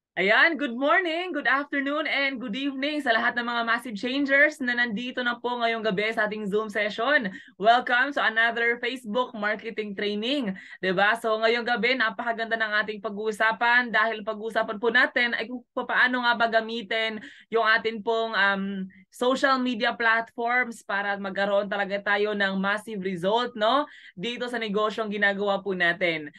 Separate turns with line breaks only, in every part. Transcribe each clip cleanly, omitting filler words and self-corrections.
Ayan, good morning, good afternoon, and good evening sa lahat ng mga massive changers na nandito na po ngayong gabi sa ating Zoom session. Welcome to another Facebook marketing training. 'Di ba? So ngayong gabi, napakaganda ng ating pag-uusapan dahil pag-uusapan po natin ay kung paano nga ba gamitin yung atin pong social media platforms para magkaroon talaga tayo ng massive result, no? Dito sa negosyong ginagawa po natin.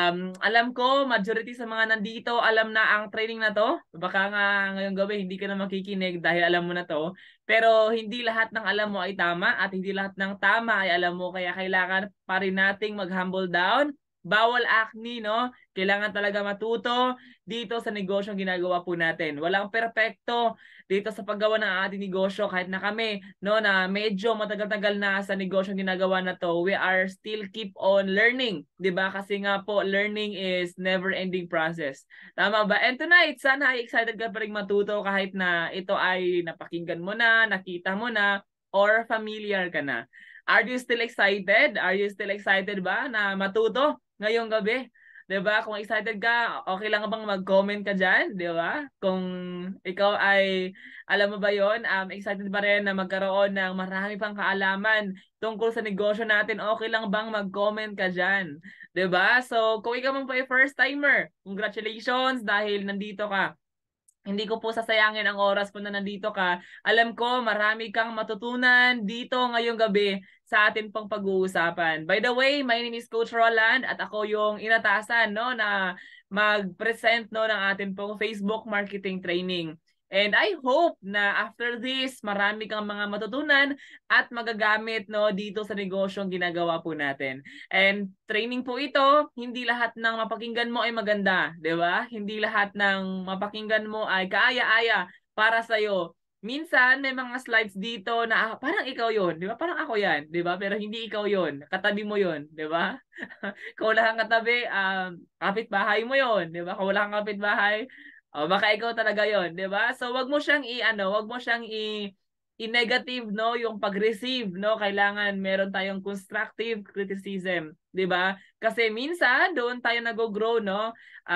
Alam ko, majority sa mga nandito, alam na ang training na to. Baka nga ngayong gabi hindi ka na makikinig dahil alam mo na to. Pero hindi lahat ng alam mo ay tama at hindi lahat ng tama ay alam mo. Kaya kailangan pa rin nating mag-humble down. Bawal acne, no? Kailangan talaga matuto dito sa negosyong ginagawa po natin. Walang perpekto dito sa paggawa ng ating negosyo kahit na kami, no, na medyo matagal-tagal na sa negosyong ginagawa na to, we are still keep on learning, 'di ba? Kasi nga po, learning is never-ending process. Tama ba? And tonight, sana ay excited ka pa rin matuto kahit na ito ay napakinggan mo na, nakita mo na, or familiar ka na. Are you still excited? Are you still excited ba na matuto ngayong gabi? 'Di ba? Kung excited ka, okay lang bang mag-comment ka diyan, 'di ba? Kung ikaw ay alam mo ba 'yon, excited ba rin na magkaroon ng marami pang kaalaman tungkol sa negosyo natin, okay lang bang mag-comment ka diyan, 'di ba? So, kung ikaw man po ay first timer, congratulations dahil nandito ka. Hindi ko po sasayangin ang oras po na nandito ka. Alam ko marami kang matutunan dito ngayong gabi sa atin pong pag-uusapan. By the way, my name is Coach Roland at ako yung inatasan, no, na mag-present, no, ng atin pong Facebook marketing training. And I hope na after this, marami kang mga matutunan at magagamit, no, dito sa negosyong ginagawa po natin. And training po ito, hindi lahat ng mapakinggan mo ay maganda, 'di ba? Hindi lahat ng mapakinggan mo ay kaaya-aya para sa iyo. Minsan may mga slides dito na parang ikaw 'yon, 'di ba? Parang ako 'yan, 'di ba? Pero hindi ikaw 'yon. Katabi mo 'yon, 'di ba? Kung wala kang katabi, kapitbahay mo 'yon, 'di ba? Kung wala kang kapitbahay, baka ikaw talaga 'yon, 'di ba? So wag mo siyang wag mo siyang i-negative, no, yung pag-receive, no, kailangan meron tayong constructive criticism, 'di ba? Kasi minsan doon tayo nag-grow, no?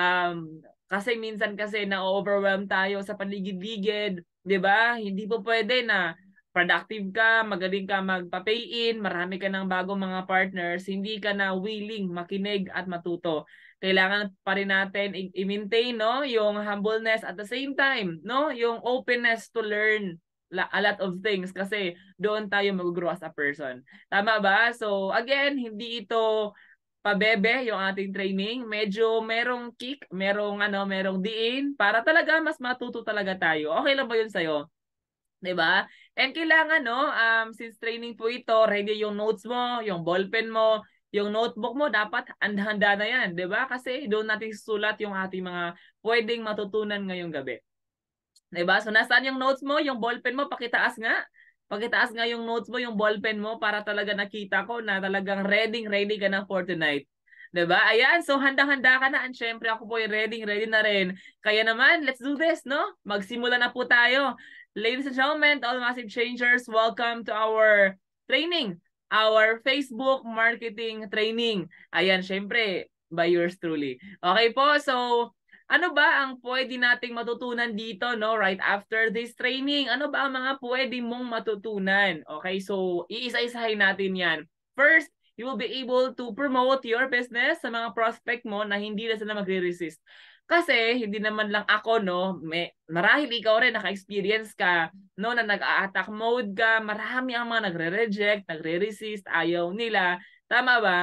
Kasi minsan kasi na-overwhelm tayo sa paligid-ligid, 'di ba? Hindi po pwede na productive ka, magaling ka magpa-pay in, marami ka ng bagong mga partners, hindi ka na willing makinig at matuto. Kailangan pa rin natin i-maintain, no, yung humbleness at the same time, no, yung openness to learn a lot of things kasi doon tayo mag-grow as a person. Tama ba? So again, hindi ito pabebe yung ating training. Medyo merong kick, merong diin para talaga mas matuto talaga tayo. Okay lang ba yun sa'yo? 'Di ba? And kailangan, no, since training po ito, ready yung notes mo, yung ballpen mo, yung notebook mo, dapat handa na yan, 'di ba? Kasi doon natin susulat yung ating mga pwedeng matutunan ngayong gabi. 'Di ba? So nasaan yung notes mo, yung ballpen mo, pakitaas nga. Pakitaas nga yung notes mo, yung ballpen mo para talaga nakita ko na talagang ready ka na for tonight. 'Di ba? Ayan, so handang-handa ka na and syempre ako po ay ready na rin. Kaya naman, let's do this, no? Magsimula na po tayo. Ladies and gentlemen, all massive changers, welcome to our training, our Facebook marketing training. Ayan, syempre, by yours truly. Okay po, so ano ba ang pwede nating matutunan dito, no, right after this training? Ano ba ang mga pwede mong matutunan? Okay, so iisa-isahin natin yan. First, you will be able to promote your business sa mga prospect mo na hindi na sila magre-resist. Kasi hindi naman lang ako, no, marahil ikaw rin naka-experience ka, no, na nag-a-attack mode ka, marami ang mga nagre-reject, nagre-resist, ayaw nila. Tama ba?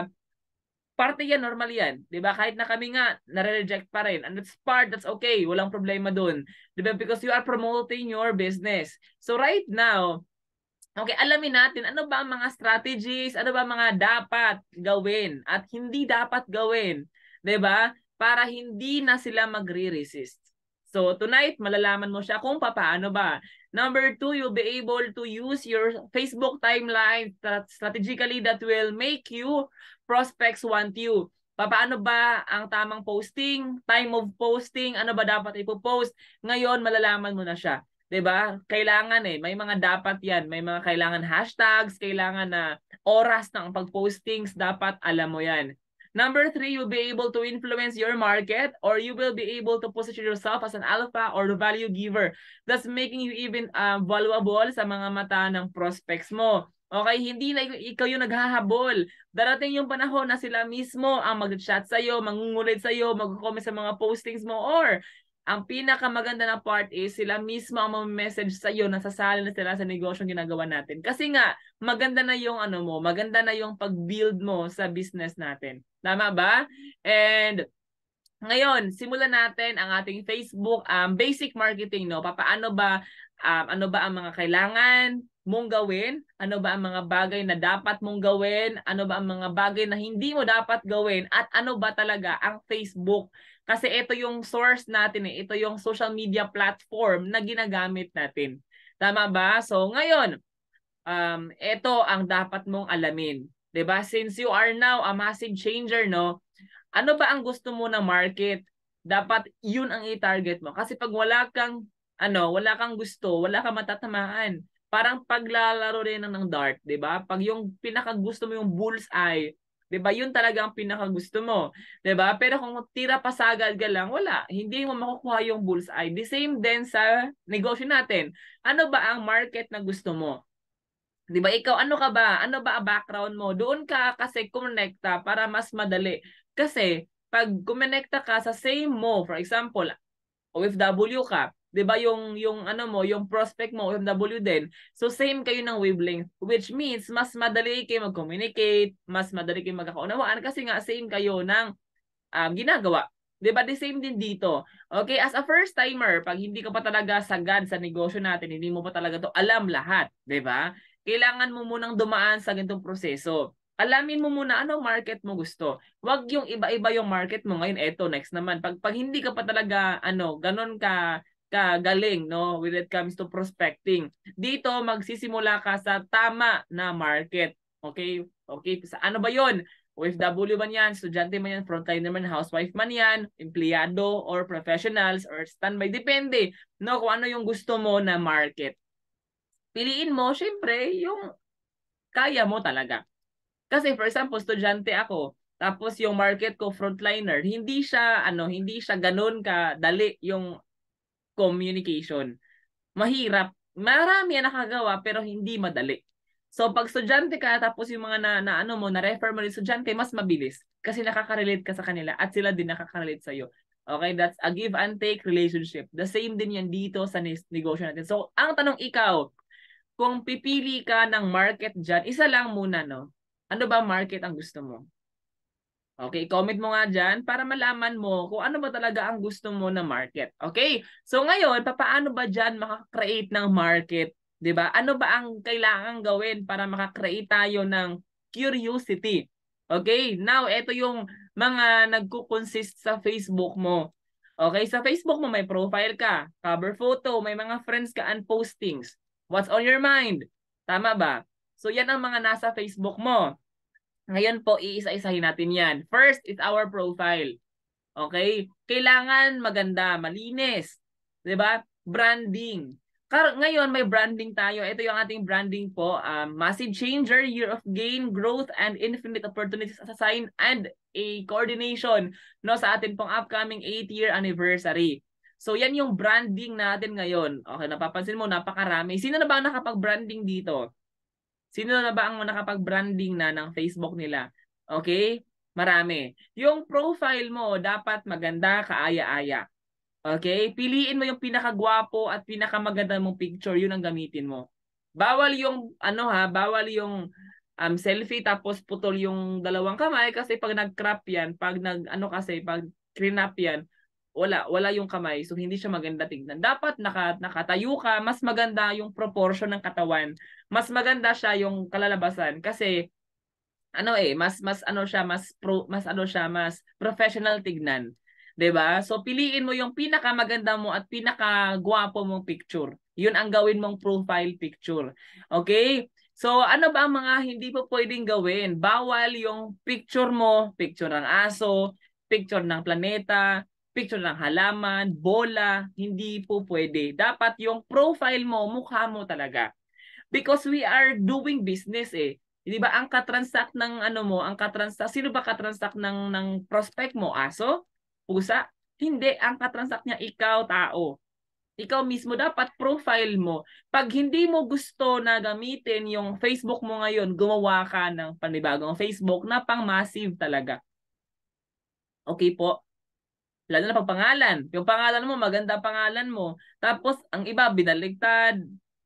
Parte yan, normal yan. 'Di ba? Kahit na kami nga, nare-reject pa rin. And that's okay. Walang problema doon. 'Di ba? Because you are promoting your business. So right now, okay, alamin natin ano ba ang mga strategies, ano ba ang mga dapat gawin at hindi dapat gawin, 'di ba? Para hindi na sila magre-resist. So tonight, malalaman mo siya kung paano ba. Number 2, you'll be able to use your Facebook timeline strategically that will make you prospects want you. Paano ba ang tamang posting, time of posting, ano ba dapat ipo-post? Ngayon, malalaman mo na siya. 'Di ba? Kailangan may mga dapat 'yan, may mga kailangan hashtags, kailangan na oras ng pag-postings, dapat alam mo 'yan. Number 3, you'll be able to influence your market, or you will be able to position yourself as an alpha or value giver. Thus making you even valuable sa mga mata ng prospects mo. Okay, hindi na ikaw yung naghahabol. Darating yung panahon na sila mismo ang mag-chat sa'yo, mangungulit sa'yo, mag-comment sa mga postings mo, or ang pinakamaganda na part is sila mismo ang mag-message sa'yo na sasali na sila sa negosyong ginagawa natin. Kasi nga, maganda na yung maganda na yung pag-build mo sa business natin. Tama ba? And ngayon, simulan natin ang ating Facebook basic marketing, no? Paano ba ano ba ang mga kailangan mong gawin? Ano ba ang mga bagay na dapat mong gawin? Ano ba ang mga bagay na hindi mo dapat gawin? At ano ba talaga ang Facebook? Kasi ito yung source natin eh. Ito yung social media platform na ginagamit natin. Tama ba? So ngayon, ito ang dapat mong alamin. 'Di ba? Since you are now a massive changer, no? Ano ba ang gusto mo na market? Dapat yun ang i-target mo. Kasi pag wala kang gusto, wala kang matatamaan. Parang paglalaro rin ng dart, 'di ba? Pag yung pinakagusto mo yung bullseye, 'di ba? Yun talaga ang pinakagusto mo, 'di ba? Pero kung tira pasagad ka lang, wala, hindi mo makukuha yung bullseye. The same din sa negosyo natin. Ano ba ang market na gusto mo? 'Di ba? Ikaw ano ka ba? Ano ba ang background mo? Doon ka kasi kumekta para mas madali. Kasi pag kumekta ka sa same mo, for example, OFW ka, 'di ba yung yung prospect mo OFW din. So same kayo ng wavelength, which means mas madali kayo mag-communicate, mas madali kayo magkakaunawaan kasi nga same kayo ng ginagawa. 'Di ba? The same din dito. Okay, as a first timer, pag hindi ka pa talaga sagad sa negosyo natin, hindi mo pa talaga 'to alam lahat, 'di ba? Kailangan mo munang dumaan sa ganitong proseso. Alamin mo muna anong market mo gusto. Huwag yung iba-iba yung market mo. Ngayon eto next naman. Pag hindi ka pa talaga ganon ka galing, no, when it comes to prospecting. Dito magsisimula ka sa tama na market. Okay? Okay, sa ano ba 'yon? OFW man yan, estudyante man yan, frontliner man, housewife man yan, empleyado or professionals or standby. Depende, no, kung ano yung gusto mo na market. Piliin mo, syempre, yung kaya mo talaga. Kasi for example, estudyante ako, tapos yung market ko frontliner, hindi siya ganoon kadali yung communication. Mahirap. Marami ang nakagawa pero hindi madali. So pag estudyante ka tapos yung mga na-refer mo ng estudyante, mas mabilis kasi nakaka-relate ka sa kanila at sila din nakaka-relate sa iyo. Okay, that's a give and take relationship. The same din yan dito sa negosyo natin. So ang tanong ikaw, kung pipili ka ng market diyan, isa lang muna, no? Ano ba market ang gusto mo? Okay, comment mo nga dyan para malaman mo kung ano ba talaga ang gusto mo na market. Okay? So ngayon, paano ba dyan makakreate ng market? 'Di ba? Ano ba ang kailangan gawin para makakreate tayo ng curiosity? Okay? Now, ito yung mga nagko-consist sa Facebook mo. Okay? Sa Facebook mo may profile ka, cover photo, may mga friends ka and postings. What's on your mind? Tama ba? So yan ang mga nasa Facebook mo. Ngayon po, iisa-isahin natin yan. First is our profile. Okay? Kailangan maganda, malinis. 'Di ba? Branding. Ngayon, may branding tayo. Ito yung ating branding po. Massive changer, year of gain, growth, and infinite opportunities as a sign and a coordination no, sa atin pong upcoming 8th-year anniversary. So, yan yung branding natin ngayon. Okay, napapansin mo, napakarami. Sino na ba ang nakapag-branding dito? Sino na ba ang nakapag-branding na ng Facebook nila? Okay? Marami. Yung profile mo dapat maganda, kaaya-aya. Okay? Piliin mo yung pinakagwapo at pinakamaganda mong picture, yun ang gamitin mo. Bawal yung bawal yung selfie tapos putol yung dalawang kamay kasi pag nag-crop yan, pag pag clean-up yan, wala yung kamay, so hindi siya maganda tingnan. Dapat nakatayo ka, mas maganda yung proportion ng katawan. Mas maganda siya yung kalalabasan kasi mas professional tignan. 'Di ba? So piliin mo yung pinakamaganda mo at pinakagwapo mong picture. 'Yun ang gawin mong profile picture. Okay? So ano ba ang mga hindi po pwedeng gawin? Bawal yung picture mo, picture ng aso, picture ng planeta, picture ng halaman, bola, hindi po pwede. Dapat yung profile mo, mukha mo talaga. Because we are doing business eh. Di ba ang katransact ng ano mo, ang katransact, sino ba katransact ng prospect mo? Aso? Pusa? Hindi, ang katransact niya ikaw, tao. Ikaw mismo dapat profile mo. Pag hindi mo gusto na gamitin yung Facebook mo ngayon, gumawa ka ng panibagong Facebook na pang-massive talaga. Okay po? Lalo na pag pangalan. Yung pangalan mo, maganda pangalan mo. Tapos, ang iba, binaligtad,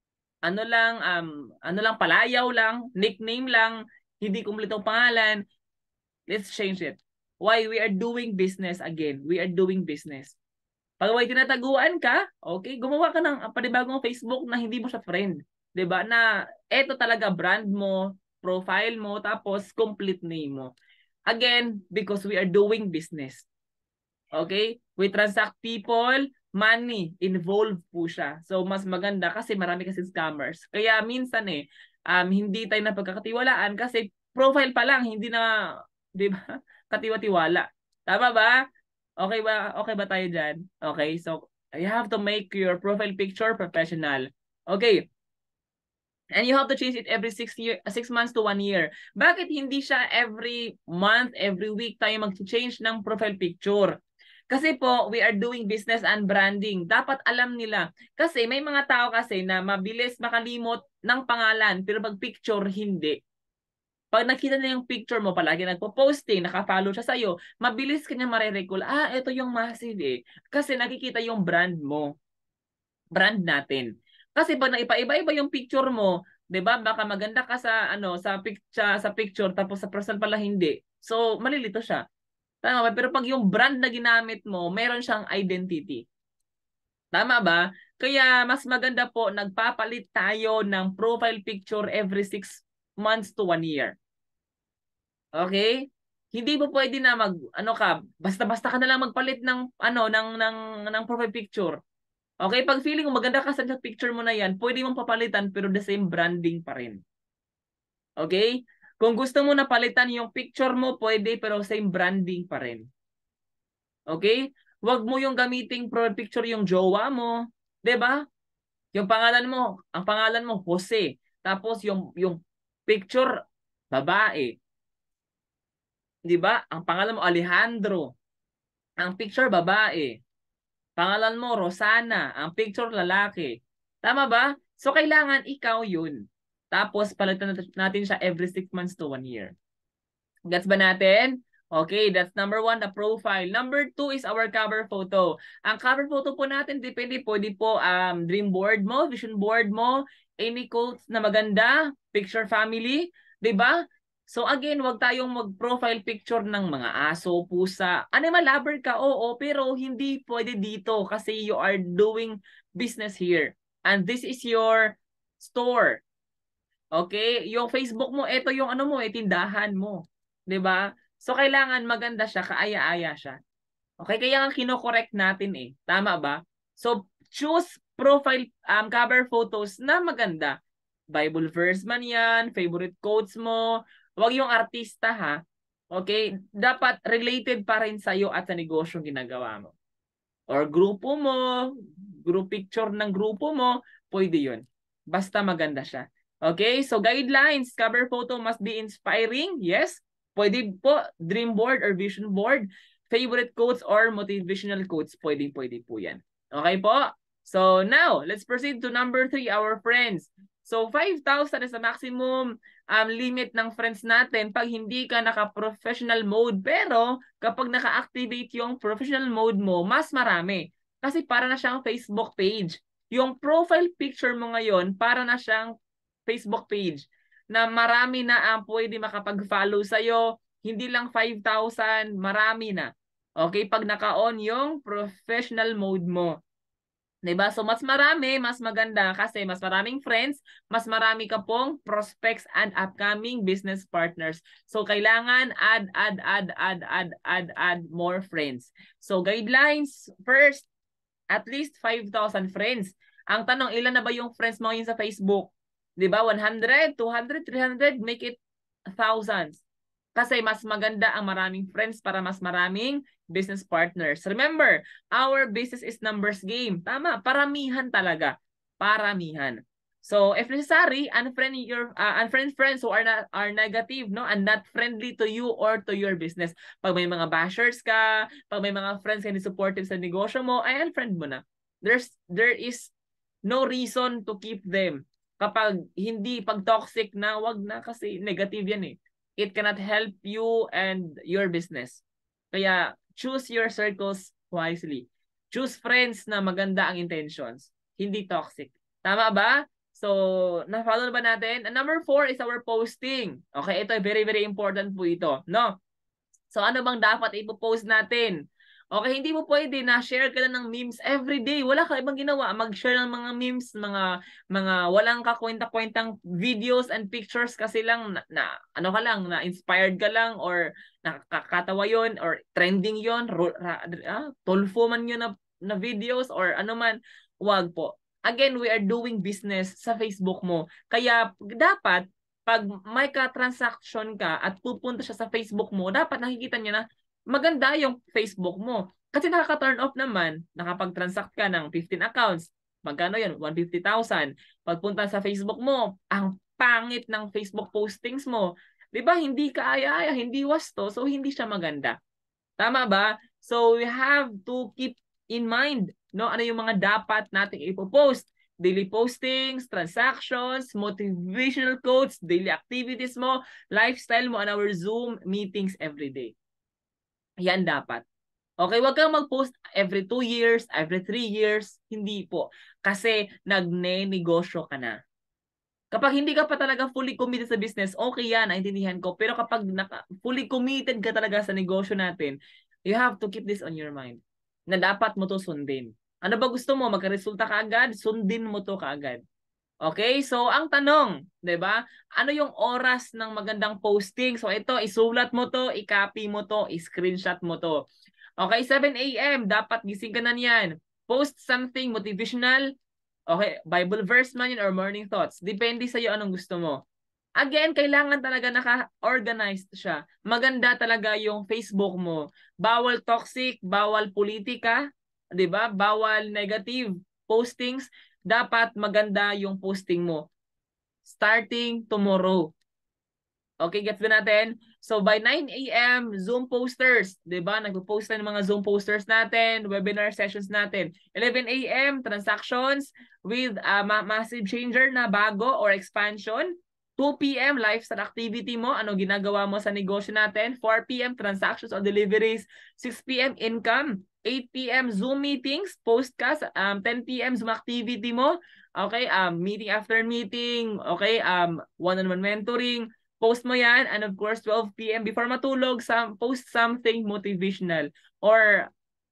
ano lang, palayaw lang, nickname lang, hindi kumpletong pangalan. Let's change it. Why? We are doing business again. We are doing business. Pag may tinataguan ka, okay, gumawa ka ng panibagong Facebook na hindi mo siya friend. 'Di ba? Na eto talaga brand mo, profile mo, tapos complete name mo. Again, because we are doing business. Okay? We transact people, money, involved po siya. So, mas maganda kasi marami kasi scammers. Kaya minsan hindi tayo napagkakatiwalaan kasi profile pa lang, hindi na, di ba, katiwa-tiwala. Tama ba? Okay ba? Okay ba tayo dyan? Okay, so, you have to make your profile picture professional. Okay. And you have to change it every 6 months to 1 year. Bakit hindi siya every month, every week tayo mag-change ng profile picture? Kasi po, we are doing business and branding. Dapat alam nila. Kasi may mga tao kasi na mabilis makalimot ng pangalan, pero pag picture, hindi. Pag nakita na yung picture mo, palagi nagpo-posting, naka-follow siya sa'yo, mabilis kanya marirecall, ito yung massive eh. Kasi nakikita yung brand mo. Brand natin. Kasi pag naipa-iba-iba yung picture mo, 'di ba? Baka maganda ka sa sa picture tapos sa personal pala hindi. So malilito siya. Tama ba? Pero pag yung brand na ginamit mo, meron siyang identity. Tama ba? Kaya mas maganda po nagpapalit tayo ng profile picture every 6 months to 1 year. Okay? Hindi mo pwede na basta-basta ka na lang magpalit ng profile picture. Okay, pag feeling mo maganda ka sa picture mo na yan, pwede mong papalitan pero the same branding pa rin. Okay? Kung gusto mo na palitan yung picture mo, pwede pero same branding pa rin. Okay? Huwag mo yung gamiting profile picture yung jowa mo. 'Di ba? Yung pangalan mo, ang pangalan mo, Jose. Tapos yung picture, babae. 'Di ba? Ang pangalan mo, Alejandro. Ang picture, babae. Pangalan mo, Rosana. Ang picture, lalaki. Tama ba? So, kailangan ikaw yun. Tapos, palitan natin siya every 6 months to 1 year. Gets ba natin? Okay, that's number 1, the profile. Number 2 is our cover photo. Ang cover photo po natin, depende po dream board mo, vision board mo, any quotes na maganda, picture family, 'di ba? So again, wag tayong mag-profile picture ng mga aso, pusa. Animal lover ka, oo, pero hindi pwede dito kasi you are doing business here. And this is your store. Okay? Yung Facebook mo, ito yung tindahan mo. 'Di ba? So kailangan maganda siya, kaaya-aya siya. Okay, kaya nga kino-correct natin eh. Tama ba? So choose profile cover photos na maganda. Bible verse man 'yan, favorite quotes mo, 'wag yung artista ha. Okay? Dapat related pa rin sa iyo at sa negosyong ginagawa mo. Or grupo mo, group picture ng grupo mo, pwede 'yun. Basta maganda siya. Okay, so guidelines, cover photo must be inspiring. Yes, pwede po dream board or vision board, favorite quotes or motivational quotes, pwede po yan. Okay po? So now, let's proceed to number 3, our friends. So 5,000 is the maximum limit ng friends natin pag hindi ka naka-professional mode. Pero kapag naka-activate yung professional mode mo, mas marami. Kasi para na siyang Facebook page. Yung profile picture mo ngayon, para na siyang Facebook page na marami na ang pwede makapag-follow sa'yo. Hindi lang 5,000, marami na. Okay, pag naka-on yung professional mode mo. Diba? So, mas marami, mas maganda kasi mas maraming friends, mas marami ka pong prospects and upcoming business partners. So, kailangan add more friends. So, guidelines, first, at least 5,000 friends. Ang tanong, ilan na ba yung friends mo ngayon sa Facebook? 'Di ba? 100, 200, 300, make it thousands. Kasi mas maganda ang maraming friends para mas maraming business partners. Remember, our business is numbers game. Tama, paramihan talaga. Paramihan. So if necessary, unfriend friends who are negative, no, and not friendly to you or to your business. Pag may mga bashers ka, pag may mga friends ka hindi supportive sa negosyo mo, ay unfriend mo na. There is no reason to keep them. Kapag hindi, pag toxic na, wag na, kasi negative yan eh. It cannot help you and your business. Kaya choose your circles wisely. Choose friends na maganda ang intentions, hindi toxic. Tama ba? So, na-follow na ba natin? And number 4 is our posting. Okay, ito very very important po ito, no? So, ano bang dapat ipo-post natin? Okay, hindi mo pwede na share ka lang ng memes every day. Wala ka ibang ginawa. Mag-share ng mga memes, mga walang kakwenta-kwentang videos and pictures kasi lang ano ka lang, na inspired ka lang or nakakatawa yon or trending yon, tulfo man yun na videos or ano man. Wag po. Again, we are doing business sa Facebook mo. Kaya dapat pag may ka-transaction ka at pupunta siya sa Facebook mo, dapat nakikita niya na maganda yung Facebook mo. Kasi nakaka-turn off naman, nakapag-transact ka ng 15 accounts. Magkano yun? 150,000. Pagpunta sa Facebook mo, ang pangit ng Facebook postings mo. 'Di ba? Hindi kaaya-aya, hindi wasto, so hindi siya maganda. Tama ba? So we have to keep in mind, no, ano yung mga dapat nating ipo-post. Daily postings, transactions, motivational quotes, daily activities mo, lifestyle mo, on our Zoom meetings every day. Yan dapat. Okay, wag kang mag-post every 2 years, every 3 years. Hindi po. Kasi nagne-negosyo ka na. Kapag hindi ka pa talaga fully committed sa business, okay yan, naintindihan ko. Pero kapag fully committed ka talaga sa negosyo natin, you have to keep this on your mind. Na dapat mo to sundin. Ano ba gusto mo? Magkaresulta ka agad? Sundin mo to kaagad. Okay? So, ang tanong, 'di ba? Ano yung oras ng magandang posting? So, ito, isulat mo to, i-copy mo to, i-screenshot mo to. Okay, 7 a.m. Dapat gising ka na niyan. Post something motivational. Okay, Bible verse man yun or morning thoughts. Depende sa iyo anong gusto mo. Again, kailangan talaga naka-organized siya. Maganda talaga yung Facebook mo. Bawal toxic, bawal politika, 'di ba? Bawal negative postings. Dapat maganda yung posting mo. Starting tomorrow. Okay, gets ba natin? So by 9 a.m., Zoom posters, 'di ba? Nagpo-post tayo ng mga Zoom posters natin, webinar sessions natin. 11 a.m., transactions with massive changer na bago or expansion. 2 p.m., lifestyle activity mo, ano ginagawa mo sa negosyo natin. 4 p.m., transactions or deliveries. 6 p.m., income. 8 p.m., Zoom meetings, postcast. 10 p.m., Zoom activity mo. Okay, meeting after meeting. Okay, one-on-one mentoring. Post mo yan, and of course 12 p.m. before matulog, post something motivational or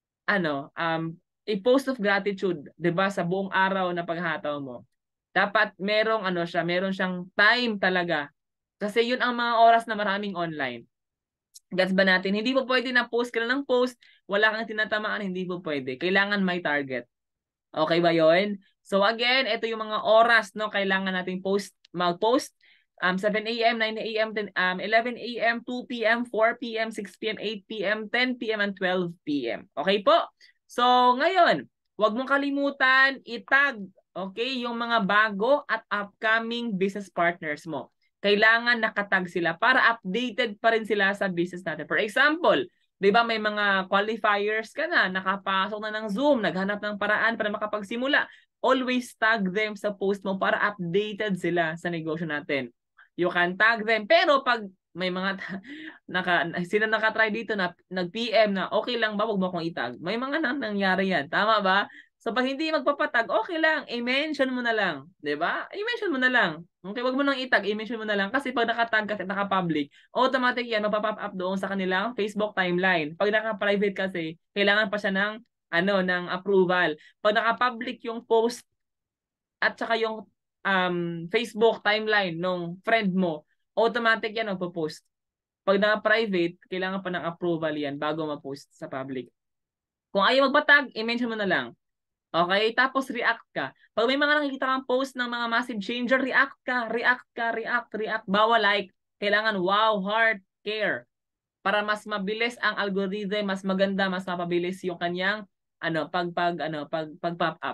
a post of gratitude, 'di ba, sa buong araw na paghataw mo. Dapat meron siyang time talaga. Kasi 'yun ang mga oras na maraming online. Gets ba natin? Hindi po pwede na post ka lang ng post, wala kang tinatamaan, hindi po pwede. Kailangan may target. Okay ba 'yon? So again, ito yung mga oras, no, kailangan nating mag-post. 7 a.m., 9 a.m., 11 a.m., 2 p.m., 4 p.m., 6 p.m., 8 p.m., 10 p.m., and 12 p.m. Okay po? So, ngayon, huwag mong kalimutan itag, okay, yung mga bago at upcoming business partners mo. Kailangan nakatag sila para updated pa rin sila sa business natin. For example, 'di ba may mga qualifiers ka na, nakapasok na ng Zoom, naghanap ng paraan para makapagsimula. Always tag them sa post mo para updated sila sa negosyo natin. You can tag them. Pero pag may mga sino nakatry dito na nag-PM na okay lang ba wag mo akong itag. May mga nangyari yan. Tama ba? So pag hindi magpapatag, okay lang. I-mention mo na lang. 'Di ba? I-mention mo na lang. Okay, wag mo nang itag. I-mention mo na lang. Kasi pag nakatag kasi naka-public, automatic yan, mapapop up doon sa kanilang Facebook timeline. Pag naka-private kasi, kailangan pa siya ng approval. Pag naka-public yung post at saka yung Facebook timeline nung friend mo, automatic yan magpo-post. Pag naka-private, kailangan pa ng approval yan bago ma-post sa public. Kung ayaw magbatag, i-mention mo na lang. Okay? Tapos react ka. Pag may mga nakikita kang post ng mga massive changer, react ka. React. Bawal like. Kailangan wow, heart, care. Para mas mabilis ang algorithm, mas maganda, mas mapabilis yung kanyang pag-pop up.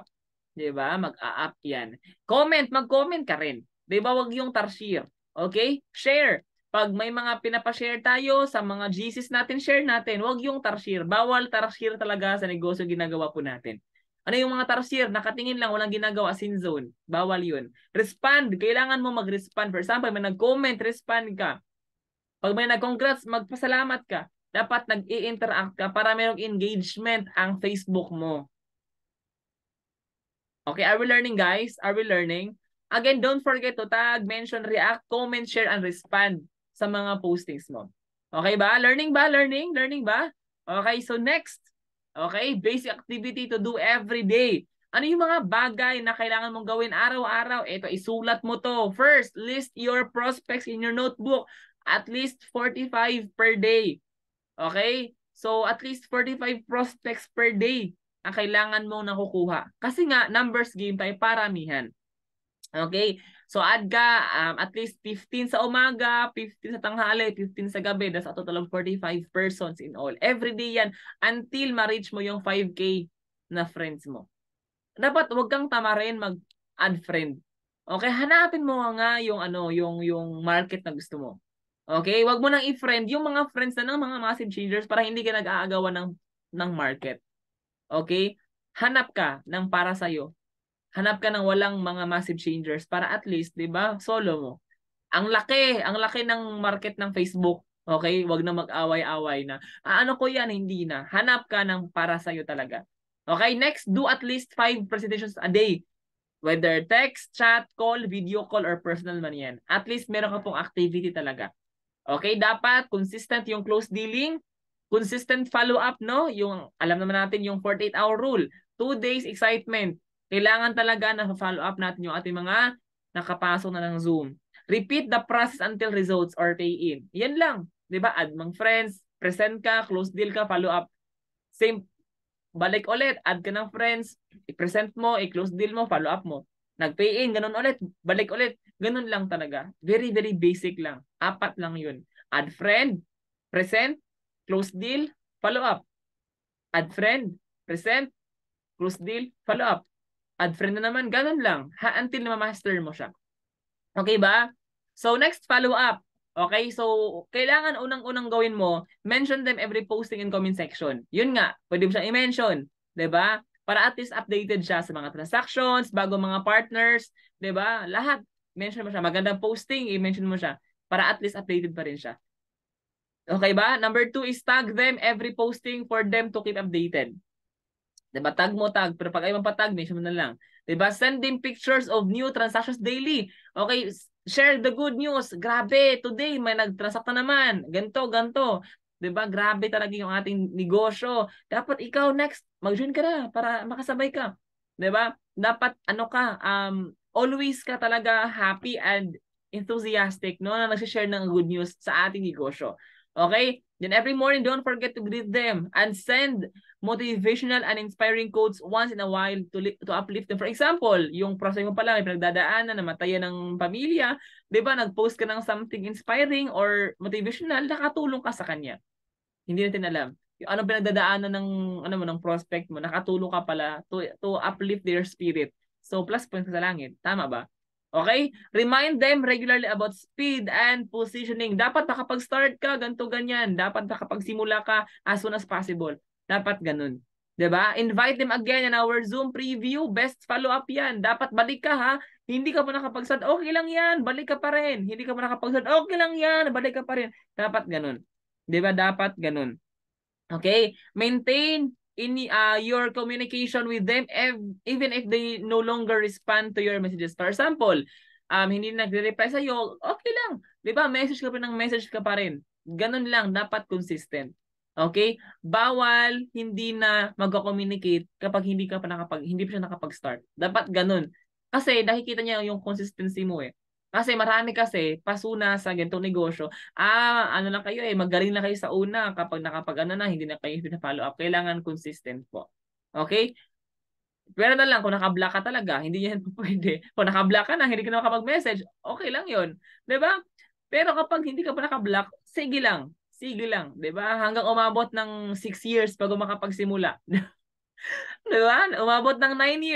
'Di ba? Mag-a-up 'yan. Mag-comment ka rin. 'Di ba? Wag yung tarsier. Okay? Share. Pag may mga pinapa-share tayo sa mga GCs natin, share natin. Wag yung tarsier. Bawal tarsier talaga sa negosyo ginagawa po natin. Ano yung mga tarsier? Nakatingin lang, walang ginagawa, sin zone. Bawal yun. Respond. Kailangan mo mag-respond. For example, may nag-comment, respond ka. Pag may nag-congrats, magpasalamat ka. Dapat nag-i-interact ka para mayroong engagement ang Facebook mo. Okay, are we learning, guys? Are we learning? Again, don't forget to tag, mention, react, comment, share, and respond sa mga postings mo. Okay ba? Learning ba? Learning? Learning ba? Okay, so next. Okay, basic activity to do every day. Ano yung mga bagay na kailangan mong gawin araw-araw? Ito, isulat mo to. First, list your prospects in your notebook. At least 45 per day. Okay? So, at least 45 prospects per day ang kailangan mong nakukuha. Kasi nga, numbers game tayo, paramihan. Okay? So, add ka at least 15 sa umaga, 15 sa tanghali, 15 sa gabi. That's a total of 45 persons in all. Every day yan until ma-reach mo yung 5K na friends mo. Dapat wag kang tamarin mag-add friend. Okay? Hanapin mo nga yung yung market na gusto mo. Okay? Wag mo nang i-friend yung mga friends na ng mga massive changers para hindi ka nag-aagawan ng market. Okay? Hanap ka ng para sa'yo. Hanap ka ng walang mga massive changers para at least, 'di ba? Solo mo. Ang laki ng market ng Facebook. Okay? Wag na mag-away-away na. Ano ko 'yan, hindi na. Hanap ka ng para sa'yo talaga. Okay, next, do at least 5 presentations a day. Whether text, chat, call, video call, or personal man yan. At least meron ka pong activity talaga. Okay, dapat consistent yung close dealing, consistent follow-up, no? Yung, alam naman natin yung 48-hour rule. 2 days excitement. Kailangan talaga na follow up natin yung ating mga nakapasok na ng Zoom. Repeat the process until results or pay-in. Yan lang. Di ba? Add mga friends, present ka, close deal ka, follow up. Same, balik ulit, add ka ng friends, i-present mo, i-close deal mo, follow up mo. Nag-pay-in, ganun ulit, balik ulit. Ganun lang talaga. Very, very basic lang. 4 lang yun. Add friend, present, close deal, follow up. Add friend, present, close deal, follow up. Add friend na naman, ganun lang. Until ma-master mo siya. Okay ba? So next, follow up. Okay, so kailangan unang-unang gawin mo, mention them every posting and comment section. Yun nga, pwede mo siya i-mention, 'di ba? Para at least updated siya sa mga transactions, bago mga partners, 'di ba? Lahat mention mo siya. Magandang posting, i-mention mo siya para at least updated pa rin siya. Okay ba? Number 2 is tag them every posting for them to keep updated. 'Diba? Tag mo, tag. Pero pag ayaw mong patag, mention mo na lang. 'Diba? Send them pictures of new transactions daily. Okay, share the good news. Grabe, today may nag-transact na naman. Ganto, ganto. 'Diba? Grabe talaga yung ating negosyo. Dapat ikaw next, mag-join ka na para makasabay ka. 'Diba? Dapat always ka talaga happy and enthusiastic, no, na nag-share ng good news sa ating negosyo. Okay? Then every morning, don't forget to greet them and send motivational and inspiring quotes once in a while to uplift them. For example, yung process mo pala, may pinagdadaanan, namatayan ng pamilya, di ba, nag-post ka ng something inspiring or motivational, nakatulong ka sa kanya. Hindi natin alam. Yung anong pinagdadaanan ng prospect mo, nakatulong ka pala to uplift their spirit. So, plus point ka sa langit. Tama ba? Okay? Remind them regularly about speed and positioning. Dapat nakapag-start ka, ganito, ganyan. Dapat nakapagsimula ka as soon as possible. Dapat ganun. 'Di ba? Invite them again in our Zoom preview. Best follow-up yan. Dapat balik ka, ha? Hindi ka pa nakapag-start. Okay lang yan. Balik ka pa rin. Hindi ka pa nakapag-start. Okay lang yan. Balik ka pa rin. Dapat ganun. 'Di ba? Dapat ganun. Okay? Maintain your communication with them even if they no longer respond to your messages. For example, hindi nagre-reply sa iyo, okay lang. 'Di ba? Message ka pa ng message ka pa rin. Ganun lang, dapat consistent. Okay? Bawal hindi na magko-communicate kapag hindi pa siya nakapag-start. Dapat ganun. Kasi nakikita niya yung consistency mo eh. Kasi marami kasi pasuna sa ganitong negosyo. Ano lang kayo magaling lang kayo sa una kapag nakapag-ano na, hindi na kayo pina-follow up. Kailangan consistent po. Okay? Pero na lang, kung naka-block ka talaga, hindi yan pwede. Kung naka-block ka na, hindi ka na makapag-message, okay lang yun. 'Di ba? Pero kapag hindi ka pa naka-block, sige lang. Sige lang. 'Di ba? Hanggang umabot ng 6 years bago makapagsimula. 'Di ba? Umabot ng 9 years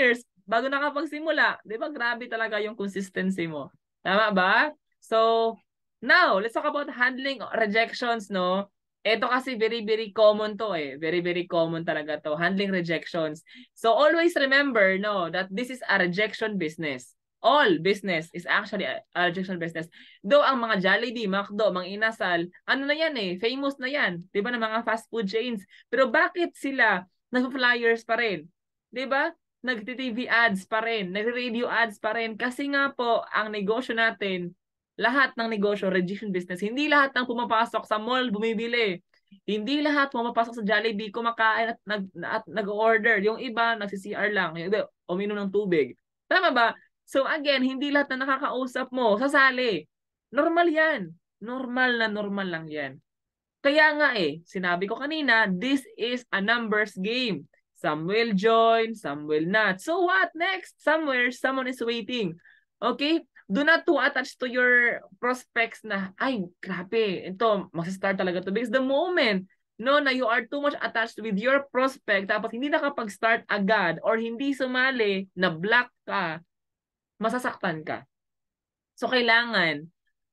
bago nakapagsimula. Di ba? Grabe talaga yung consistency mo. Tama ba? So, now, let's talk about handling rejections, no? Ito kasi very, very common to eh. Very, very common talaga to. Handling rejections. So, always remember, no, that this is a rejection business. All business is actually a rejection business. Though ang mga Jollibee, McDo, mga Inasal, ano na yan eh, famous na yan. Di ba, ng mga fast food chains. Pero bakit sila nag-flyers pa rin? Di ba? Nag-TV ads pa rin, nag-radio ads pa rin. Kasi nga po, ang negosyo natin, lahat ng negosyo, rejection business, hindi lahat ng pumapasok sa mall, bumibili. Hindi lahat pumapasok sa Jollibee, kumakain at nag-order. Yung iba, nagsi-CR lang. Yung iba, uminom ng tubig. Tama ba? So again, hindi lahat na nakakausap mo, sasali. Normal yan. Normal lang yan. Kaya nga eh, sinabi ko kanina, this is a numbers game. Some will join, some will not. So what next? Somewhere, someone is waiting. Okay? Do not too attach to your prospects na, ay, grabe, ito, mag-start talaga to. Because the moment, no, na you are too much attached with your prospect, tapos hindi nakapag-start agad, or hindi sumali, na block ka, masasaktan ka. So, kailangan,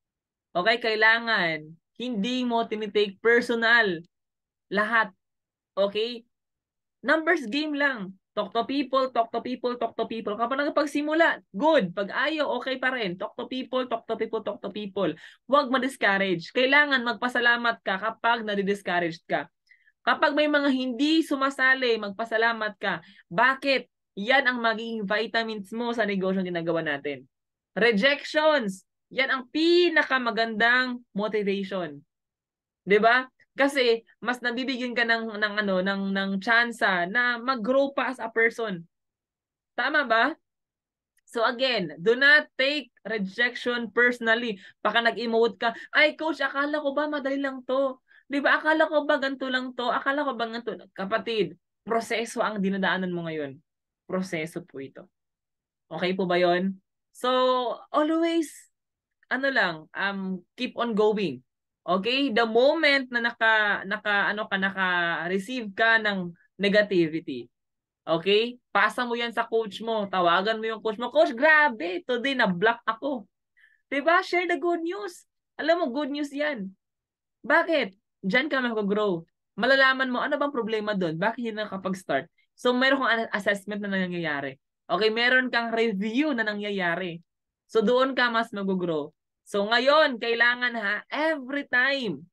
okay, kailangan, hindi mo tinitake personal lahat. Okay? Numbers game lang. Talk to people, talk to people, talk to people. Kapag nagpagsimula, good. Pag ayaw, okay pa rin. Talk to people, talk to people, talk to people. Huwag ma-discourage. Kailangan magpasalamat ka kapag nadi-discouraged ka. Kapag may mga hindi sumasali, magpasalamat ka. Bakit? Yan ang magiging vitamins mo sa negosyong ginagawa natin. Rejections. Yan ang pinakamagandang motivation. 'Di ba? Kasi mas nabibigyan ka ng tsansa na mag-grow pa as a person. Tama ba? So again, do not take rejection personally. Baka nag-emote ka, ay coach, akala ko ba madali lang to? 'Di ba? Akala ko ba ganito lang to? Akala ko ba ganito? Kapatid, proseso ang dinadaanan mo ngayon. Proseso po ito. Okay po ba 'yon? So, always keep on going. Okay? The moment na naka-receive ka ng negativity, okay? Pasa mo yan sa coach mo. Tawagan mo yung coach mo. Coach, grabe. Today, na-block ako. Diba? Share the good news. Alam mo, good news yan. Bakit? Diyan ka mag-grow. Malalaman mo, ano bang problema doon? Bakit hindi nakapag-start? So, meron kang assessment na nangyayari. Okay? Meron kang review na nangyayari. So, doon ka mas mag-grow. So ngayon, kailangan every time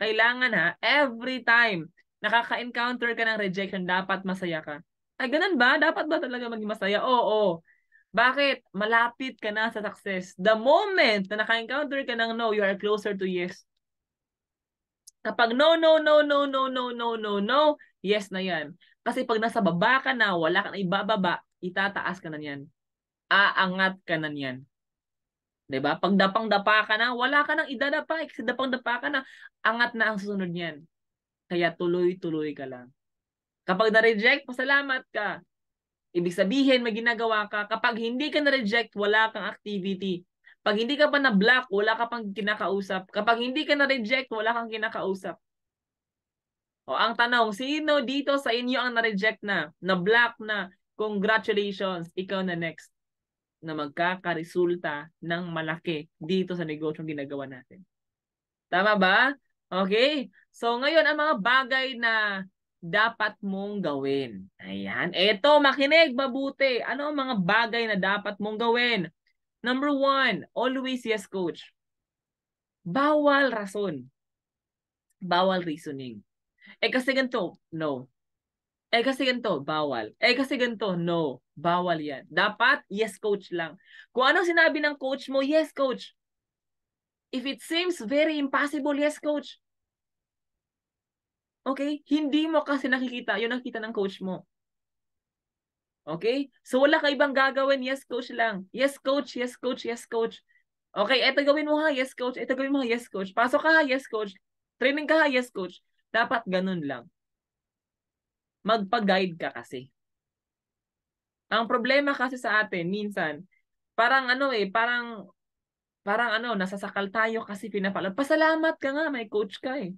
nakaka-encounter ka ng rejection, dapat masaya ka. Ay, ganun ba? Dapat ba talaga maging masaya? Oo. Bakit? Malapit ka na sa success. The moment na naka-encounter ka ng no, you are closer to yes. Kapag no, yes na yan. Kasi pag nasa baba ka na, wala ka na ibababa, itataas ka na yan. Aangat ka na yan. 'Di ba? Pag dapang-dapa ka na, wala ka nang idadapa. Kasi dapang-dapa ka na, angat na ang susunod niyan. Kaya tuloy-tuloy ka lang. Kapag na-reject, pasalamat ka. Ibig sabihin, may ginagawa ka. Kapag hindi ka na-reject, wala kang activity. Pag hindi ka pa na-block, wala ka pang kinakausap. Kapag hindi ka na-reject, wala kang kinakausap. O ang tanong, sino dito sa inyo ang na-reject na? Na-block na? Congratulations, ikaw na next na magkakaresulta ng malaki dito sa negosyong ginagawa natin. Tama ba? Okay? So ngayon, ang mga bagay na dapat mong gawin. Ayan. Eto, makinig mabuti. Ano ang mga bagay na dapat mong gawin? Number 1, always yes, coach. Bawal rason. Bawal reasoning. Kasi ganito, no. Kasi ganito, bawal. Kasi ganito, no. Bawal yan. Dapat, yes, coach lang. Kung anong sinabi ng coach mo, yes, coach. If it seems very impossible, yes, coach. Okay? Hindi mo kasi nakikita. Yun nakikita ng coach mo. Okay? So, wala ka ibang gagawin. Yes, coach lang. Yes, coach. Yes, coach. Yes, coach. Okay, eto gawin mo ha. Yes, coach. Eto gawin mo ha. Yes, coach. Pasok ka ha. Yes, coach. Training ka ha. Yes, coach. Dapat ganun lang. Magpa-guide ka kasi. Ang problema kasi sa atin, minsan, parang nasasakal tayo kasi pinapala. Pasalamat ka nga, may coach ka eh.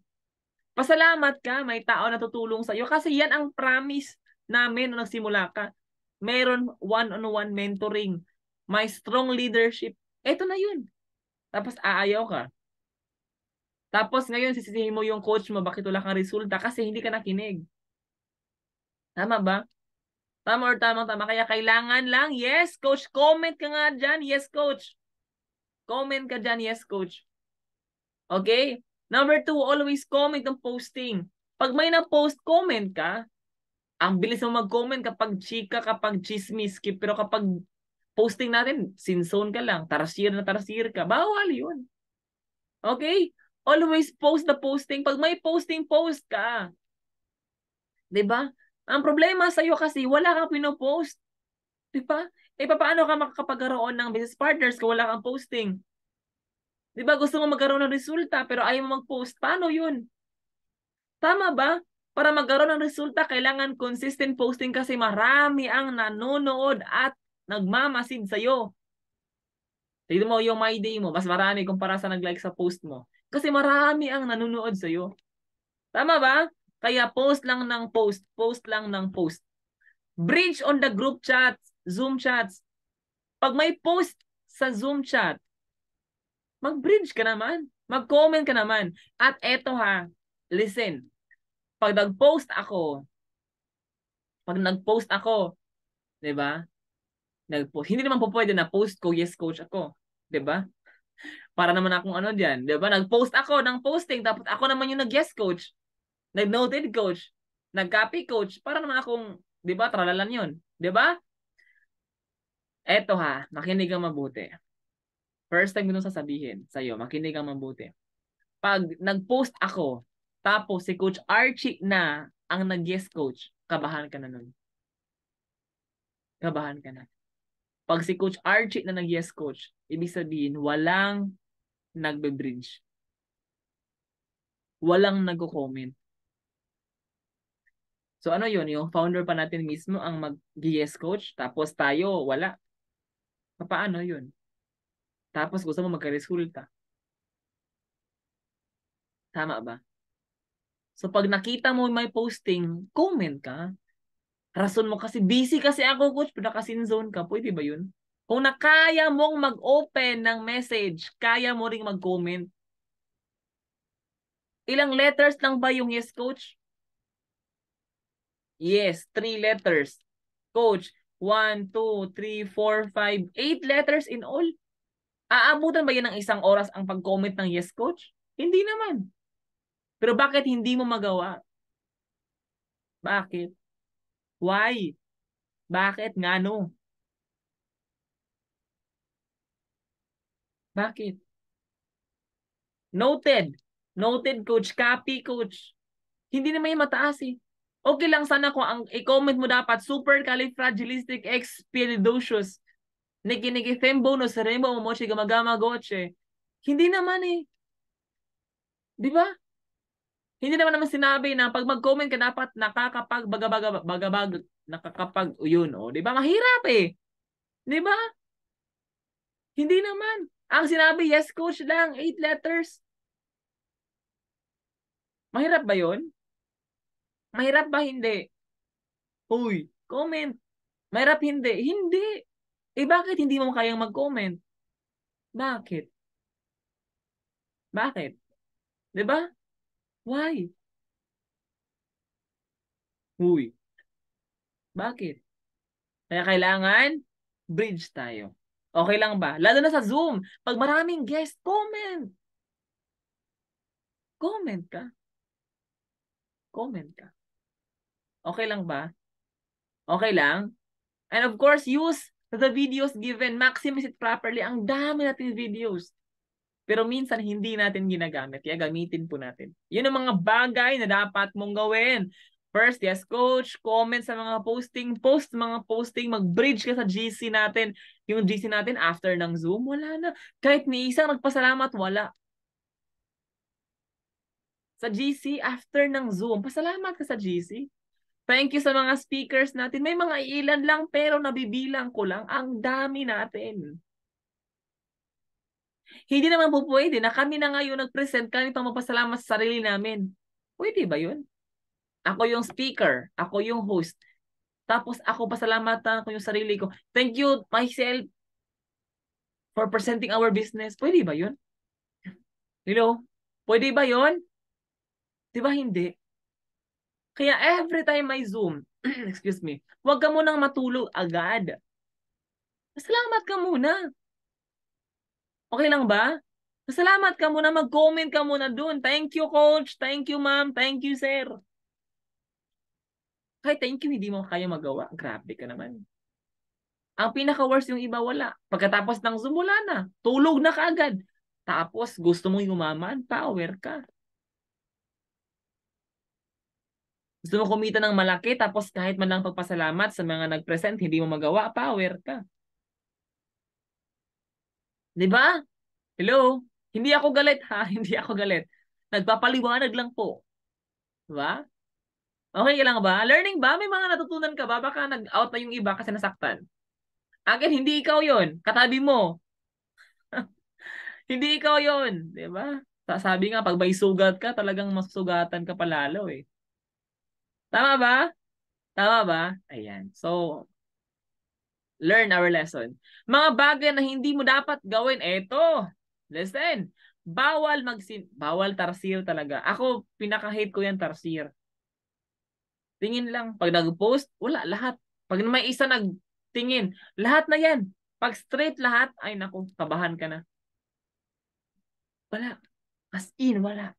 Pasalamat ka, may tao na tutulong sa'yo. Kasi yan ang promise namin nung nagsimula ka. Meron one-on-one mentoring. May strong leadership. Ito na yun. Tapos aayaw ka. Tapos ngayon sisisihin mo yung coach mo bakit wala kang resulta kasi hindi ka nakinig. Tama ba? Tama or tama. Kaya kailangan lang, yes, coach, comment ka nga dyan. Yes, coach. Comment ka dyan, yes, coach. Okay? Number 2, always comment ang posting. Pag may na-post, comment ka. Ang bilis mo mag-comment kapag chika, kapag chismis. Pero kapag posting natin, sinzone ka lang. Tarsier na tarsier ka. Bawal yun. Okay? Always post the posting. Pag may posting, post ka. 'Di ba? Ang problema sa iyo kasi wala kang pino-post. 'Di ba? Paano ka makakapagkaroon ng business partners kung wala kang posting? 'Di ba? Gusto mo magkaroon ng resulta pero ayaw mo mag-post. Paano 'yun? Tama ba? Para magkaroon ng resulta, kailangan consistent posting kasi marami ang nanonood at nagmamasid sa iyo. Tignan mo yung My Day mo, mas marami kumpara sa nag-like sa post mo. Kasi marami ang nanonood sa iyo. Tama ba? Kaya post lang ng post. Post lang ng post. Bridge on the group chat, Zoom chats. Pag may post sa Zoom chat, mag-bridge ka naman. Mag-comment ka naman. At eto ha, listen. Pag nag-post ako, 'di ba? Nag-post. Hindi naman po pwede na post ko, yes coach ako. 'Di ba? Para naman akong ano diyan, 'di ba? Nag-post ako ng posting tapos ako naman yung nag-yes coach. Nag-noted coach. Nag-copy coach. Para naman akong, 'di ba? Tralalan 'yun. 'Di ba? Eto ha, makinig kang mabuti. First time ko nung sasabihin sa'yo, makinig kang mabuti. Pag nag-post ako, tapos si Coach Archie na ang nag-guest coach, kabahan ka na nun. Kabahan ka na. Pag si Coach Archie na nag-guest coach, ibig sabihin, walang nagbe-bridge. Walang nagko-comment. So ano yun? Yung founder pa natin mismo ang mag-guest coach, tapos tayo, wala. Paano yun? Tapos gusto mo magka-resulta. Tama ba? So pag nakita mo may posting, comment ka. Rason mo kasi busy kasi ako coach, pero naka-sinzone ka. Pwede ba yun? Kung nakaya mong mag-open ng message, kaya mo ring mag-comment. Ilang letters lang ba yung yes coach? Yes, 3 letters. Coach, 1, 2, 3, 4, 5, 8 letters in all. Aabutan ba yan ng isang oras ang pag-comment ng yes coach? Hindi naman. Pero bakit hindi mo magawa? Bakit? Why? Bakit nga no? Bakit? Noted. Noted coach. Copy coach. Hindi naman yung mataas eh. Okay lang sana kung ang i-comment mo dapat supercalifragilisticexpialidocious. Nikinigithembono sa rainbow mochi gamagama goche. Hindi naman eh. Di ba? Hindi naman sinabi na pag mag-comment ka dapat nakakapag-bagabag, yun, oh. Di ba? Mahirap eh. Di ba? Hindi naman. Ang sinabi, yes coach lang, 8 letters. Mahirap ba yun? Mahirap ba hindi? Huy, comment. Mahirap hindi? Hindi. Eh bakit hindi mo kayang mag-comment? Bakit? Bakit? 'Di ba? Why? Huy. Bakit? Kaya kailangan bridge tayo. Okay lang ba? Lalo na sa Zoom. Pag maraming guest, comment. Comment ka. Comment ka. Okay lang ba? Okay lang? And of course, use the videos given. Maximize it properly. Ang dami natin videos. Pero minsan hindi natin ginagamit. Kaya gamitin po natin. Yun ang mga bagay na dapat mong gawin. First, yes coach, comment sa mga posting, post mga posting, mag-bridge ka sa GC natin. Yung GC natin after ng Zoom, wala na. Kahit ni isang nagpasalamat, wala. Sa GC, after ng Zoom, pasalamat ka sa GC. Thank you sa mga speakers natin. May mga ilan lang pero nabibilang ko lang. Ang dami natin. Hindi naman po pwede na kami na ngayon nag-present, kami pang mapasalamat sa sarili namin. Pwede ba yun? Ako yung speaker, ako yung host. Tapos ako pasalamatan ko yung sarili ko. Thank you myself for presenting our business. Pwede ba yun? Hello? Pwede ba yun? Di ba hindi? Kaya every time may Zoom, excuse me, huwag ka munang matulog agad. Salamat ka muna. Okay lang ba? Salamat ka muna, mag-comment ka muna dun. Thank you, coach. Thank you, ma'am. Thank you, sir. Kahit thank you, hindi mo kaya magawa. Grabe ka naman. Ang pinaka-worst yung iba, wala. Pagkatapos ng Zoom, wala na. Tulog na kaagad. Tapos, gusto mong yumaman, power ka. Gusto mo kumita ng malaki, tapos kahit man lang pagpasalamat sa mga nag-present, hindi mo magawa, power ka. Di ba? Hello? Hindi ako galit ha, hindi ako galit. Nagpapaliwanag lang po. Di ba? Okay lang ba? Learning ba? May mga natutunan ka ba? Baka nag-out na yung iba kasi nasaktan. Akin, hindi ikaw yon. Katabi mo. Hindi ikaw yon. Di ba? Sabi nga, pag may sugat ka, talagang masugatan ka palalo eh. Tama ba? Tama ba? Ayan. So, learn our lesson. Mga bagay na hindi mo dapat gawin, eto. Listen. Bawal tarsir talaga. Ako, pinaka-hate ko yan tarsir. Tingin lang. Pag nag-post, wala, lahat. Pag may isa nagtingin, lahat na yan. Pag straight lahat, ay naku, kabahan ka na. Wala. As in, wala.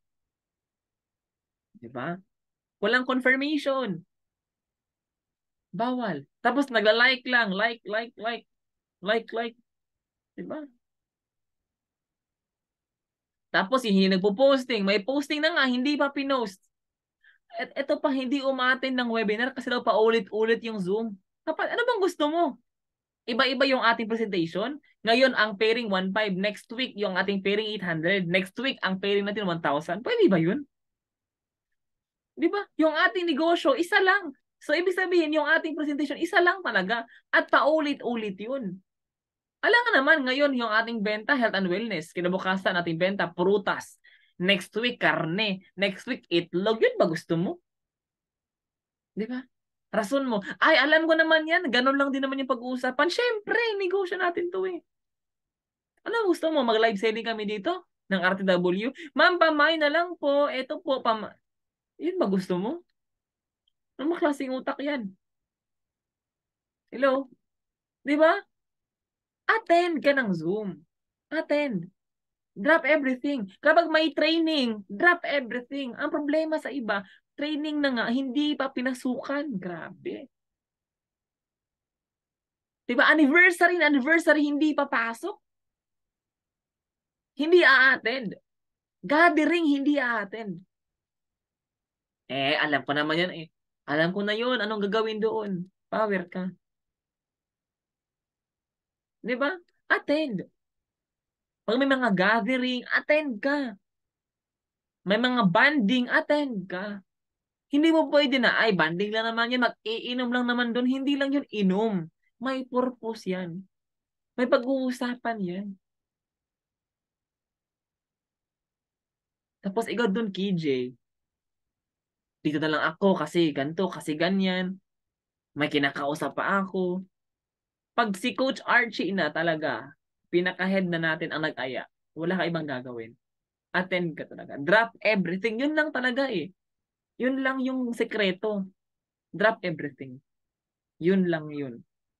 Diba? Walang confirmation. Bawal. Tapos nagla-like lang. Like. Diba? Tapos yung hindi nagpo-posting. May posting na nga, hindi pa pinost. Ito pa, hindi umattend ng webinar kasi daw paulit-ulit yung Zoom. Kapag, ano bang gusto mo? Iba-iba yung ating presentation. Ngayon, ang pairing 1.5. Next week, yung ating pairing 800. Next week, ang pairing natin 1,000. Pwede ba yun? Di ba? Yung ating negosyo, isa lang. So, ibig sabihin, yung ating presentation, isa lang talaga. At paulit-ulit yun. Alam nga naman, ngayon, yung ating benta, health and wellness. Kinabukasan, ating benta, prutas. Next week, karne. Next week, itlog. Yun ba gusto mo? Di ba? Rason mo. Ay, alam ko naman yan. Ganun lang din naman yung pag-uusapan. Siyempre, negosyo natin to eh. Ano gusto mo? Mag-live selling kami dito? Ng RTW? Ma'am, pamay na lang po. Ito po, yun ba gusto mo? Ano mga klaseng utak yan? Hello? Di ba? Attend ka ng Zoom. Attend. Drop everything. Kapag may training, drop everything. Ang problema sa iba, training na nga, hindi pa pinasukan. Grabe. Diba? Anniversary, hindi pa pasok. Hindi a-attend. Gathering, hindi a-attend. Alam ko naman yan eh. Alam ko na yun. Anong gagawin doon? Power ka. Diba? Attend. Pag may mga gathering, attend ka. May mga banding, attend ka. Hindi mo pwede na, ay, banding lang naman yan, mag-iinom lang naman doon. Hindi lang yun inom. May purpose yan. May pag-uusapan yan. Tapos ikaw doon, KJ, dito na lang ako kasi ganto, kasi ganyan. May kinakausap pa ako. Pag si Coach Archie na talaga, pinaka-head na natin ang nag-aya, wala ka ibang gagawin. Attend ka talaga. Drop everything. Yun lang talaga eh. Yun lang yung sekreto. Drop everything. Yun lang yun.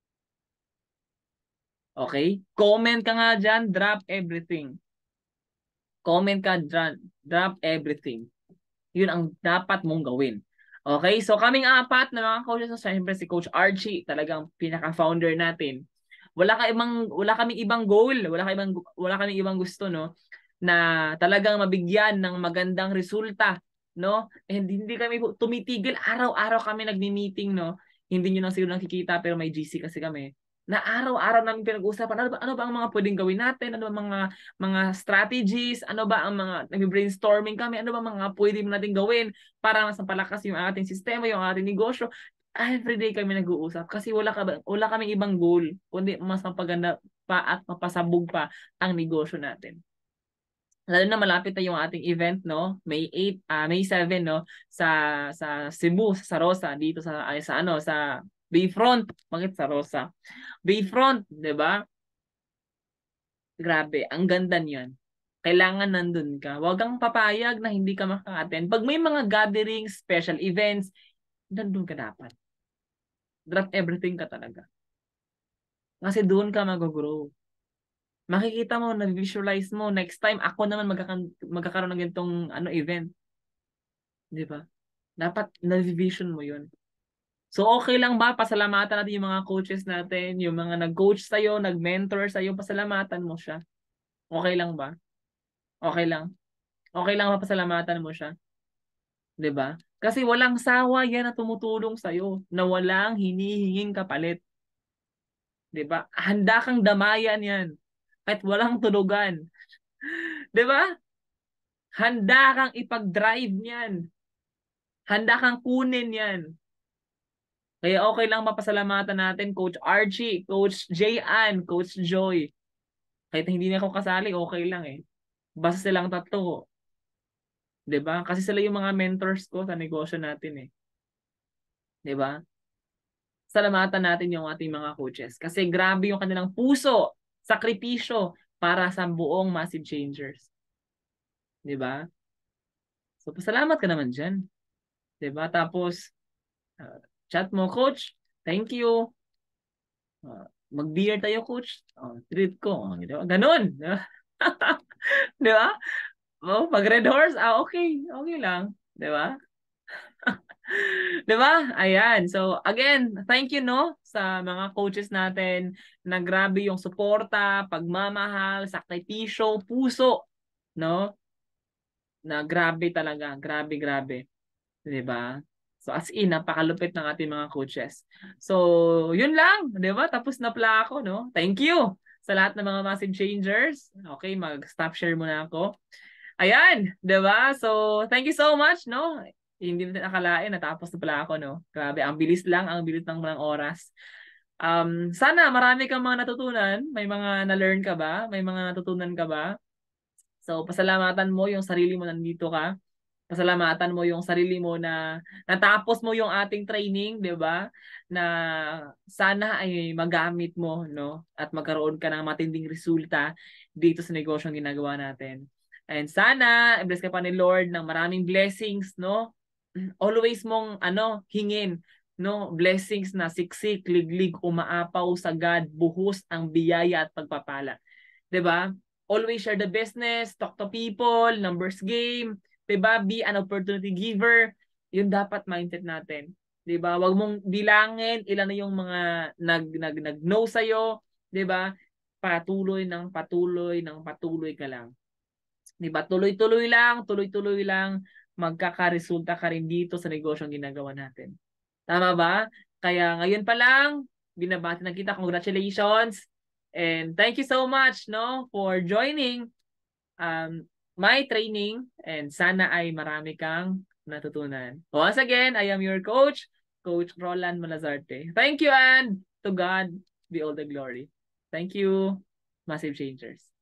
Okay? Comment ka nga dyan, drop everything. Comment ka dyan, drop everything. Yun ang dapat mong gawin. Okay? So kaming apat na mga coaches, so syempre si Coach Archie, talagang pinaka-founder natin. Wala kaming ibang goal, wala kaming ibang gusto no na talagang mabigyan ng magandang resulta, no? And hindi kami tumitigil, araw-araw kami nagmi-meeting, no? Hindi niyo lang siguro nakikita pero may GC kasi kami. Na araw-araw namin pinag-uusapan ano ba ang mga pwedeng gawin natin, ano ba mga strategies, ano ba ang mga nag-brainstorming kami, ano ba mga pwede natin gawin para mas palakas yung ating sistema, yung ating negosyo. Everyday kami nag-uusap kasi wala kaming ibang goal kundi mas mapaganda pa at mapasabog pa ang negosyo natin. Lalo na malapit na yung ating event no, May 8, May 7 no sa Cebu, sa Rosa dito sa ano sa Bayfront, bakit sa Rosa? Bayfront, 'di ba? Grabe, ang ganda niyan. Kailangan nandun ka. Huwag kang papayag na hindi ka maka-attend. Pag may mga gatherings, special events, nandun ka dapat. Drop everything ka talaga. Kasi doon ka mag-grow. Makikita mo, na-visualize mo, next time ako naman magkakaroon ng ganitong event. Di ba? Dapat na-vision mo yun. So okay lang ba? Pasalamatan natin yung mga coaches natin, yung mga nag-coach sa'yo, nag-mentor sa'yo, pasalamatan mo siya. Okay lang ba? Okay lang. Okay lang ba pasalamatan mo siya? 'Di ba? Kasi walang sawa yan na tumutulong sa'yo na walang hinihinging kapalit. 'Di ba? Handa kang damayan yan kahit walang tulugan. 'Di ba? Handa kang ipag-drive niyan. Handa kang kunin yan. Kaya okay lang mapasalamatan natin Coach Archie, Coach Jayan, Coach Joy. Kahit hindi na ako kasali, okay lang eh. Basta silang tatlo. 'Di ba? Kasi sila yung mga mentors ko sa negosyo natin eh. 'Di ba? Salamatan natin yung ating mga coaches. Kasi grabe yung kanilang puso, sakripisyo para sa buong Massive Changers. 'Di ba? So, pasalamat ka naman dyan. 'Di ba? Tapos, chat mo, Coach, thank you. Mag-beer tayo, Coach. Treat ko. Di ba? Ganun. Di ba? Pag Red Horse, okay. Okay lang. Di ba? 'Di ba? Ayan. So, again, thank you no sa mga coaches natin na grabe yung suporta, pagmamahal, sakripisyo, puso, no? Na grabe talaga, grabe grabe, 'di ba? So as in napakalupit ng ating mga coaches. So, yun lang, 'di ba? Tapos na pala ako, no? Thank you sa lahat ng mga massive changers. Okay, mag-stop share muna ako. Ayan, 'di ba? So, thank you so much, no? Hindi natin akalain natapos na pala ako, no? Grabe, ang bilis lang, ang bilis ng mga oras. Sana marami kang mga natutunan. May mga na-learn ka ba? May mga natutunan ka ba? So, pasalamatan mo yung sarili mo nandito ka. Pasalamatan mo yung sarili mo na natapos mo yung ating training, 'di ba? Na sana ay magamit mo, no? At magkaroon ka ng matinding resulta dito sa negosyong ginagawa natin. And sana i-bless ka pa ni Lord ng maraming blessings, no? Always mong hingin, no? Blessings na siksik, liglig, umaapaw sa God, buhos ang biyaya at pagpapala. 'Di ba? Always share the business, talk to people, numbers game, 'di ba? Be an opportunity giver. Yun dapat mindset natin. 'Di ba? Huwag mong bilangin ilan na yung mga nag-no sa iyo, 'di ba? Patuloy ng patuloy ka lang. 'Di ba? Tuloy-tuloy lang magkakaresulta ka rin dito sa negosyong ginagawa natin. Tama ba? Kaya ngayon pa lang, binabati na kita. Congratulations. And thank you so much, no, for joining my training, and sana ay marami kang natutunan. Once again, I am your coach, Coach Roland Malazarte. Thank you, and to God be all the glory. Thank you, Massive Changers.